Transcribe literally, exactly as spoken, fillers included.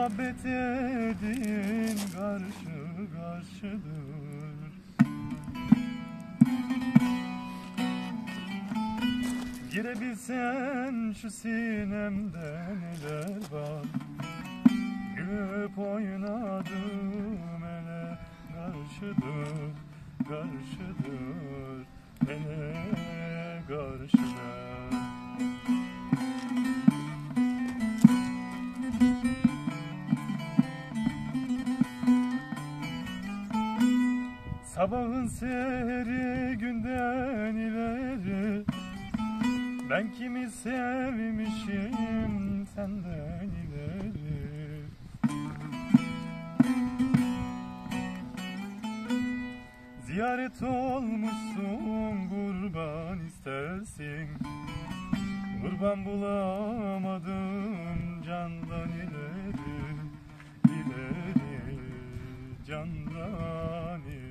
muhabbet edin karşı karşıdır. Girebilsen şu sinemde neler var, gülüp oynadım ele karşıdır, karşıdır, ele karşıdır. Sabahın seri günden ileri, ben kimi sevmişim senden ileri. Ziyaret olmuşsun, kurban istersin. Kurban bulamadım candan ileri, ileri, candan ileri.